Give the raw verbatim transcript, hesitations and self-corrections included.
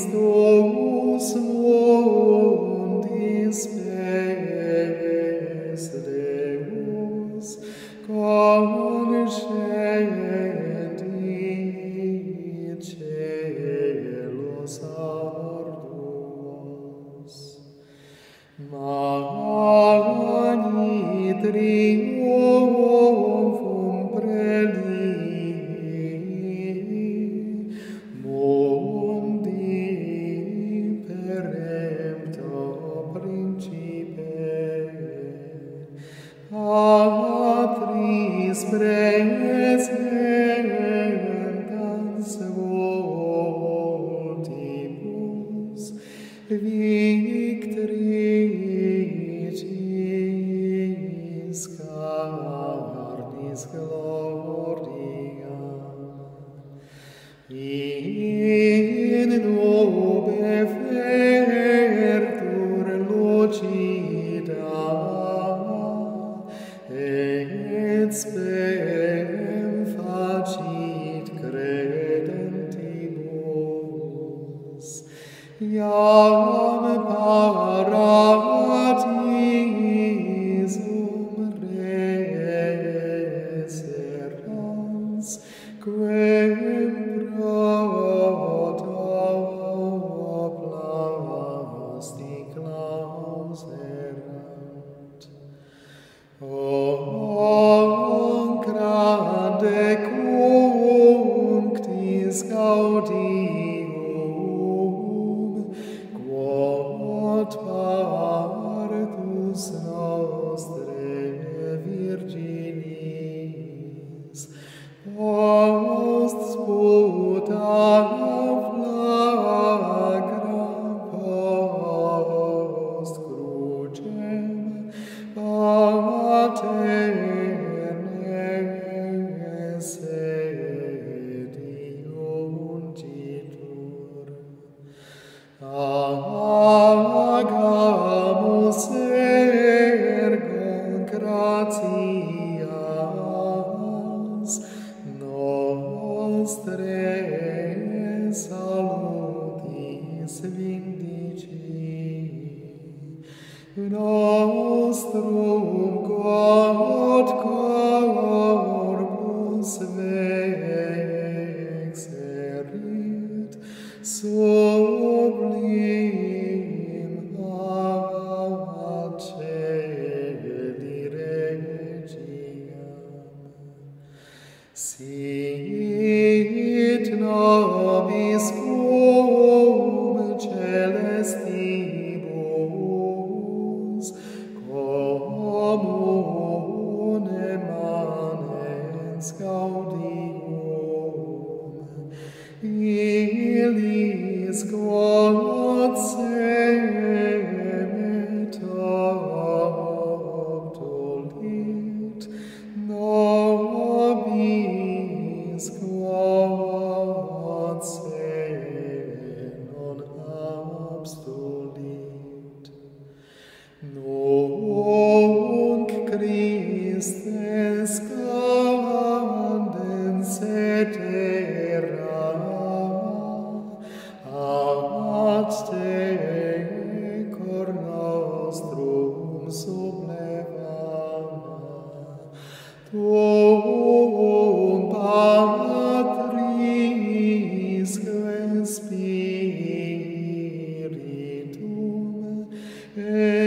Christus mundi spes Deus concedi celos arduos. Magni triumphum prelii mundi perempto principe patris presentans voltibus victricis carnis gloria in nube fertur lucida et spem facit credentibus iam paradisum reserans quem proto plasti clauserant. O grande cunctis gaudium quod partus nostre virginis post sputa flagra post crucem paterne sedi ungitur. Agamus ergo gratias nostre salutis vindici nostrum quod corpus vexerit sublim ad celi regiam. Sit nobis cum celestibus comune manes gaudium illis quod semet obtulit nobis quod se non abstulit. Nunc Christe scandens cetera ad te cor nostrum sublevama tuum Patrisque Spiritum